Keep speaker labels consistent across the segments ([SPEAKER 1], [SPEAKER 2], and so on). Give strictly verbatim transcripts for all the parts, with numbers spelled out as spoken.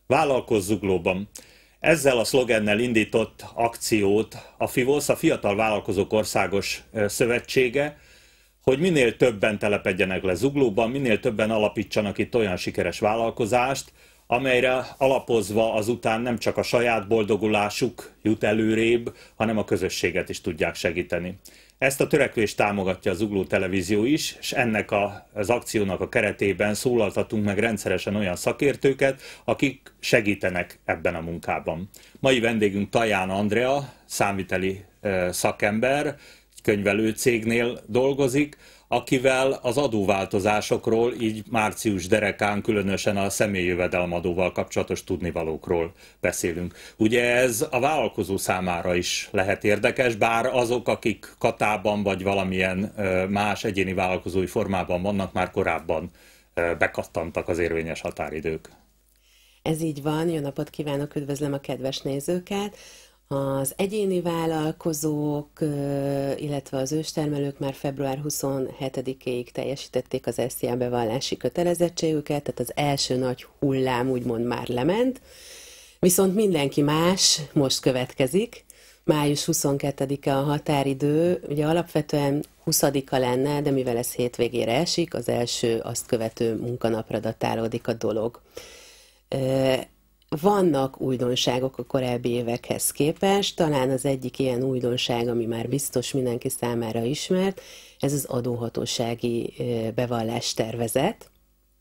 [SPEAKER 1] Vállalkozz Zuglóban. Ezzel a szlogennel indított akciót a FIVOSZ, a Fiatal Vállalkozók Országos Szövetsége, hogy minél többen telepedjenek le Zuglóban, minél többen alapítsanak itt olyan sikeres vállalkozást, amelyre alapozva azután nem csak a saját boldogulásuk jut előrébb, hanem a közösséget is tudják segíteni. Ezt a törekvést támogatja a Zugló Televízió is, és ennek a, az akciónak a keretében szólaltatunk meg rendszeresen olyan szakértőket, akik segítenek ebben a munkában. Mai vendégünk Taján Andrea, számviteli szakember, könyvelő cégnél dolgozik, akivel az adóváltozásokról, így március derekán különösen a személyjövedelemadóval kapcsolatos tudnivalókról beszélünk. Ugye ez a vállalkozó számára is lehet érdekes, bár azok, akik katában vagy valamilyen más egyéni vállalkozói formában vannak, már korábban bekattantak az érvényes határidők.
[SPEAKER 2] Ez így van, jó napot kívánok, üdvözlöm a kedves nézőket! Az egyéni vállalkozók, illetve az őstermelők már február huszonhetedikéig teljesítették az es zé á bevallási kötelezettségüket, tehát az első nagy hullám úgymond már lement, viszont mindenki más most következik. május huszonkettedike a határidő, ugye alapvetően huszadika lenne, de mivel ez hétvégére esik, az első azt követő munkanapra datálódik a dolog. Vannak újdonságok a korábbi évekhez képest, talán az egyik ilyen újdonság, ami már biztos mindenki számára ismert, ez az adóhatósági bevallás tervezet.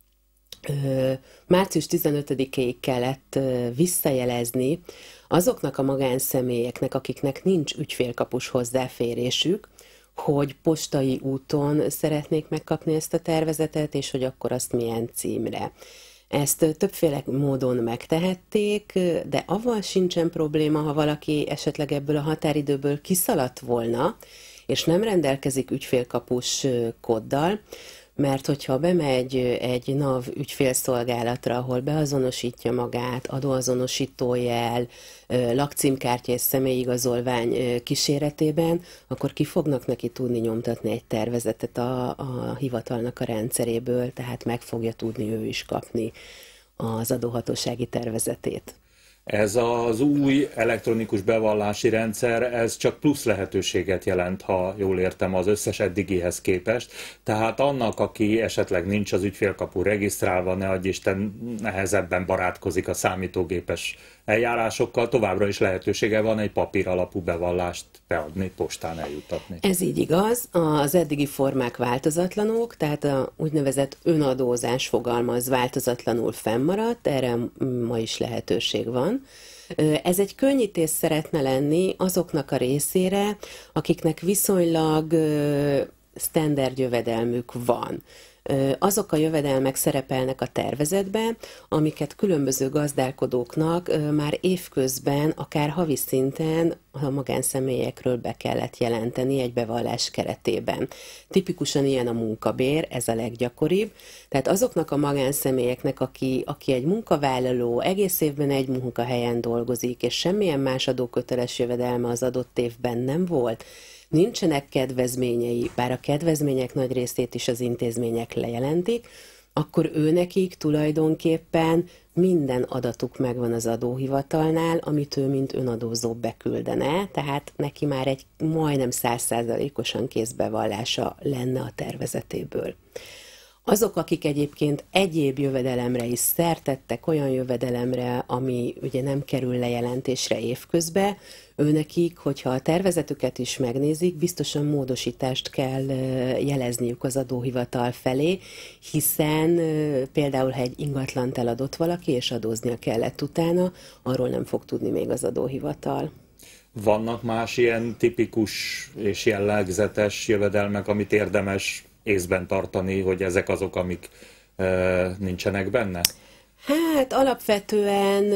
[SPEAKER 2] március tizenötödikéig kellett visszajelezni azoknak a magánszemélyeknek, akiknek nincs ügyfélkapus hozzáférésük, hogy postai úton szeretnék megkapni ezt a tervezetet, és hogy akkor azt milyen címre. Ezt többféle módon megtehették, de avval sincsen probléma, ha valaki esetleg ebből a határidőből kiszaladt volna, és nem rendelkezik ügyfélkapus kóddal, mert hogyha bemegy egy NAV ügyfélszolgálatra, ahol beazonosítja magát, adóazonosítójel, lakcímkártya és személyigazolvány kíséretében, akkor ki fognak neki tudni nyomtatni egy tervezetet a, a hivatalnak a rendszeréből, tehát meg fogja tudni ő is kapni az adóhatósági tervezetét.
[SPEAKER 1] Ez az új elektronikus bevallási rendszer, ez csak plusz lehetőséget jelent, ha jól értem, az összes eddigihez képest. Tehát annak, aki esetleg nincs az ügyfélkapu regisztrálva, ne adj Isten, nehezebben barátkozik a számítógépes eljárásokkal, továbbra is lehetősége van egy papír alapú bevallást beadni, postán eljutatni.
[SPEAKER 2] Ez így igaz, az eddigi formák változatlanok, tehát a úgynevezett önadózás fogalma az változatlanul fennmaradt, erre ma is lehetőség van. Ez egy könnyítés szeretne lenni azoknak a részére, akiknek viszonylag standard jövedelmük van. Azok a jövedelmek szerepelnek a tervezetben, amiket különböző gazdálkodóknak már évközben, akár havi szinten a magánszemélyekről be kellett jelenteni egy bevallás keretében. Tipikusan ilyen a munkabér, ez a leggyakoribb. Tehát azoknak a magánszemélyeknek, aki, aki egy munkavállaló, egész évben egy munkahelyen dolgozik, és semmilyen más adóköteles jövedelme az adott évben nem volt, nincsenek kedvezményei, bár a kedvezmények nagy részét is az intézmények lejelentik, akkor őnekik tulajdonképpen minden adatuk megvan az adóhivatalnál, amit ő mint önadózó beküldene, tehát neki már egy majdnem száz százalékosan kézbevallása lenne a tervezetéből. Azok, akik egyébként egyéb jövedelemre is szert tettek, olyan jövedelemre, ami ugye nem kerül lejelentésre évközbe, őnekik, hogyha a tervezetüket is megnézik, biztosan módosítást kell jelezniük az adóhivatal felé, hiszen például, ha egy ingatlant eladott valaki, és adóznia kellett utána, arról nem fog tudni még az adóhivatal.
[SPEAKER 1] Vannak más ilyen tipikus és jellegzetes jövedelmek, amit érdemes észben tartani, hogy ezek azok, amik e, nincsenek benne?
[SPEAKER 2] Hát alapvetően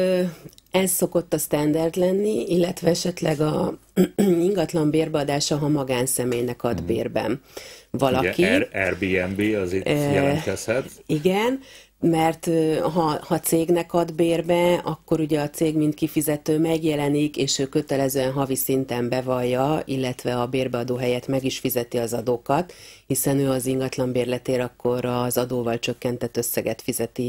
[SPEAKER 2] ez szokott a standard lenni, illetve esetleg a ingatlan bérbeadása, ha magánszemélynek ad bérben valaki.
[SPEAKER 1] Ugye, Airbnb az itt e, jelentkezhet.
[SPEAKER 2] Igen, mert ha, ha cégnek ad bérbe, akkor ugye a cég mint kifizető megjelenik, és ő kötelezően havi szinten bevallja, illetve a bérbeadó helyett meg is fizeti az adókat, hiszen ő az ingatlan bérletért akkor az adóval csökkentett összeget fizeti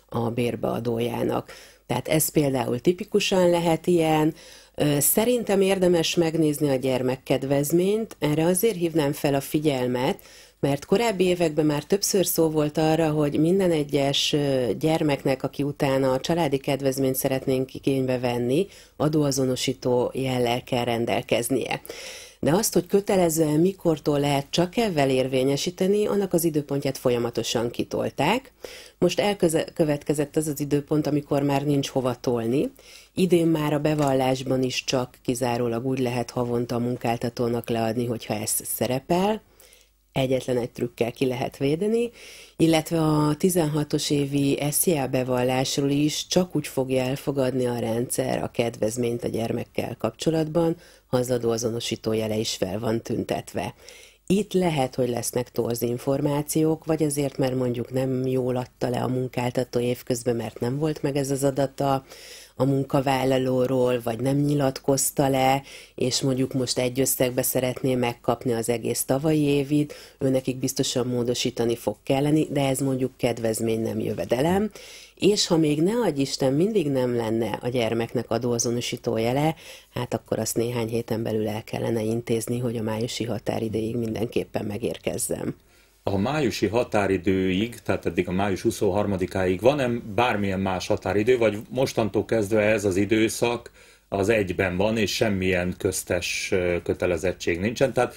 [SPEAKER 2] a bérbeadójának. Tehát ez például tipikusan lehet ilyen. Szerintem érdemes megnézni a gyermekkedvezményt, erre azért hívnám fel a figyelmet, mert korábbi években már többször szó volt arra, hogy minden egyes gyermeknek, aki utána a családi kedvezményt szeretnénk igénybe venni, adóazonosító jellel kell rendelkeznie. De azt, hogy kötelezően mikortól lehet csak ezzel érvényesíteni, annak az időpontját folyamatosan kitolták. Most elkövetkezett az az időpont, amikor már nincs hova tolni. Idén már a bevallásban is csak kizárólag úgy lehet havonta a munkáltatónak leadni, hogyha ez szerepel. Egyetlen egy trükkel ki lehet védeni, illetve a tizenhatos évi es zé á bevallásról is csak úgy fogja elfogadni a rendszer a kedvezményt a gyermekkel kapcsolatban, ha az adóazonosító jele is fel van tüntetve. Itt lehet, hogy lesznek torz információk, vagy azért, mert mondjuk nem jól adta le a munkáltató évközben, mert nem volt meg ez az adata a munkavállalóról, vagy nem nyilatkozta le, és mondjuk most egy összegbe szeretné megkapni az egész tavalyi évit, őnekik biztosan módosítani fog kelleni, de ez mondjuk kedvezmény, nem jövedelem. És ha még ne adj Isten, mindig nem lenne a gyermeknek adóazonosító jele, hát akkor azt néhány héten belül el kellene intézni, hogy a májusi határidőig mindenképpen megérkezzen.
[SPEAKER 1] A májusi határidőig, tehát eddig a május huszonharmadikáig van-e bármilyen más határidő, vagy mostantól kezdve ez az időszak az egyben van, és semmilyen köztes kötelezettség nincsen, tehát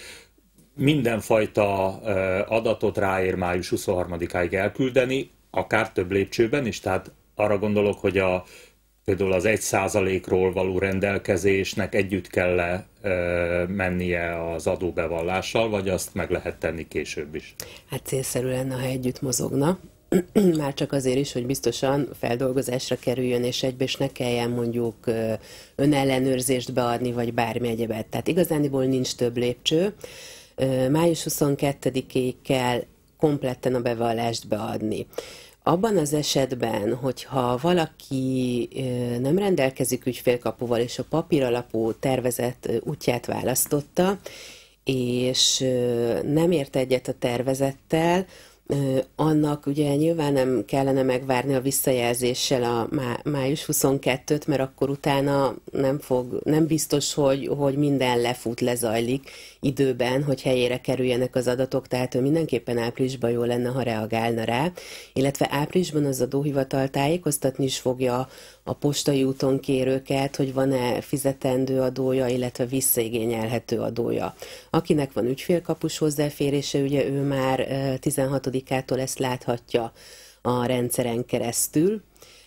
[SPEAKER 1] mindenfajta adatot ráér május huszonharmadikáig elküldeni, akár több lépcsőben is, tehát arra gondolok, hogy a, például az egy százalékról való rendelkezésnek együtt kell -e, e, mennie az adóbevallással, vagy azt meg lehet tenni később is?
[SPEAKER 2] Hát célszerű lenne, ha együtt mozogna. Már csak azért is, hogy biztosan feldolgozásra kerüljön, és egybe is ne kelljen mondjuk önellenőrzést beadni, vagy bármi egyebet. Tehát igazániból nincs több lépcső. május huszonkettedikéig kell kompletten a bevallást beadni. Abban az esetben, hogyha valaki nem rendelkezik ügyfélkapuval, és a papíralapú tervezet útját választotta, és nem ért egyet a tervezettel, annak ugye nyilván nem kellene megvárni a visszajelzéssel a május huszonkettőt, mert akkor utána nem, fog, nem biztos, hogy, hogy minden lefut, lezajlik időben, hogy helyére kerüljenek az adatok, tehát mindenképpen áprilisban jó lenne, ha reagálna rá, illetve áprilisban az adóhivatal tájékoztatni is fogja a postai úton kérőket, hogy van-e fizetendő adója, illetve visszaigényelhető adója. Akinek van ügyfélkapus hozzáférése, ugye ő már tizenhatodikától ezt láthatja a rendszeren keresztül.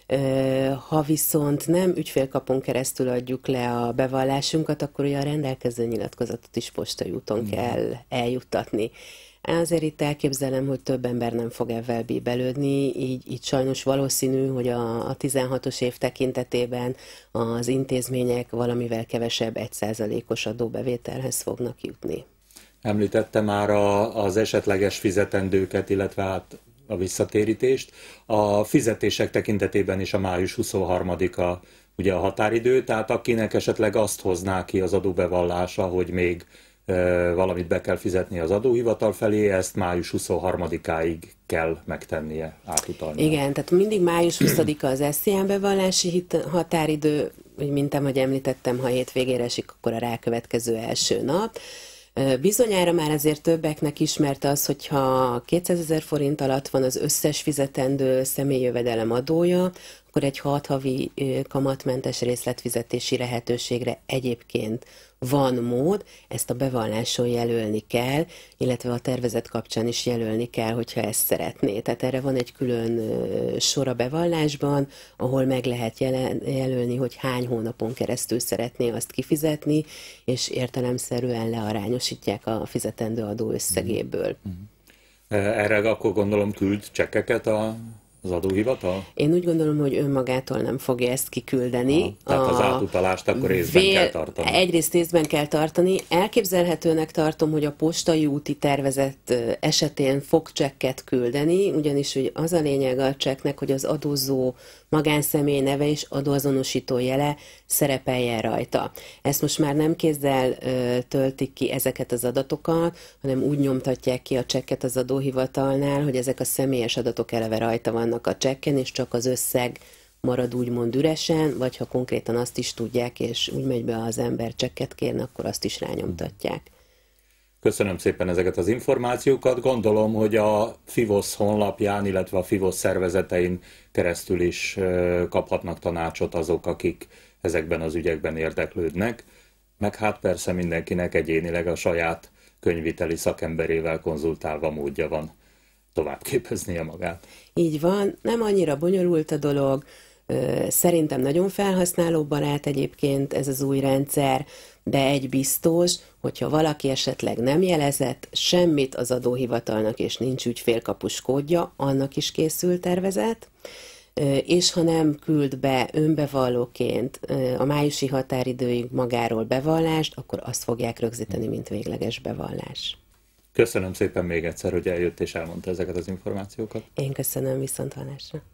[SPEAKER 2] Ha viszont nem ügyfélkapon keresztül adjuk le a bevallásunkat, akkor ugye a rendelkező nyilatkozatot is postai úton kell eljuttatni. Azért itt elképzelem, hogy több ember nem fog ezzel bíbelődni, így, így sajnos valószínű, hogy a, a tizenhatos év tekintetében az intézmények valamivel kevesebb egy százalékos adóbevételhez fognak jutni.
[SPEAKER 1] Említette már a, az esetleges fizetendőket, illetve hát a visszatérítést. A fizetések tekintetében is a május huszonharmadika ugye a határidő, tehát akinek esetleg azt hozná ki az adóbevallása, hogy még valamit be kell fizetni az adóhivatal felé, ezt május huszonharmadikáig kell megtennie, átutalni.
[SPEAKER 2] Igen, tehát mindig május huszadika az es zé á bevallási határidő, mint ahogy említettem, ha hétvégére esik, akkor a rákövetkező első nap. Bizonyára már azért többeknek ismert az, hogyha kétszázezer forint alatt van az összes fizetendő személyjövedelem adója, akkor egy hat havi kamatmentes részletfizetési lehetőségre egyébként van mód, ezt a bevalláson jelölni kell, illetve a tervezet kapcsán is jelölni kell, hogyha ezt szeretné. Tehát erre van egy külön sor a bevallásban, ahol meg lehet jelölni, hogy hány hónapon keresztül szeretné azt kifizetni, és értelemszerűen learányosítják a fizetendő adó összegéből.
[SPEAKER 1] Erre akkor gondolom küld csekkeket a az adóhivatal?
[SPEAKER 2] Én úgy gondolom, hogy önmagától nem fogja ezt kiküldeni.
[SPEAKER 1] Ha, tehát az átutalást akkor részben vél... kell tartani.
[SPEAKER 2] Egyrészt részben kell tartani. Elképzelhetőnek tartom, hogy a postai úti tervezet esetén fog csekket küldeni, ugyanis hogy az a lényeg a csekknek, hogy az adózó magánszemély neve és adóazonosító jele szerepeljen rajta. Ezt most már nem kézzel ö, töltik ki ezeket az adatokat, hanem úgy nyomtatják ki a csekket az adóhivatalnál, hogy ezek a személyes adatok eleve rajta vannak a csekken, és csak az összeg marad úgymond üresen, vagy ha konkrétan azt is tudják, és úgy megy be az ember csekket kérni, akkor azt is rányomtatják.
[SPEAKER 1] Köszönöm szépen ezeket az információkat. Gondolom, hogy a Fivosz honlapján, illetve a Fivosz szervezetein keresztül is kaphatnak tanácsot azok, akik ezekben az ügyekben érdeklődnek, meg hát persze mindenkinek egyénileg a saját könyvviteli szakemberével konzultálva módja van továbbképeznie magát.
[SPEAKER 2] Így van, nem annyira bonyolult a dolog, szerintem nagyon felhasználóbarát egyébként ez az új rendszer, de egy biztos, hogyha valaki esetleg nem jelezett semmit az adóhivatalnak, és nincs ügyfélkapus kódja, annak is készül tervezet, és ha nem küld be önbevallóként a májusi határidőig magáról bevallást, akkor azt fogják rögzíteni, mint végleges bevallás.
[SPEAKER 1] Köszönöm szépen még egyszer, hogy eljött és elmondta ezeket az információkat.
[SPEAKER 2] Én köszönöm, viszonthallásra.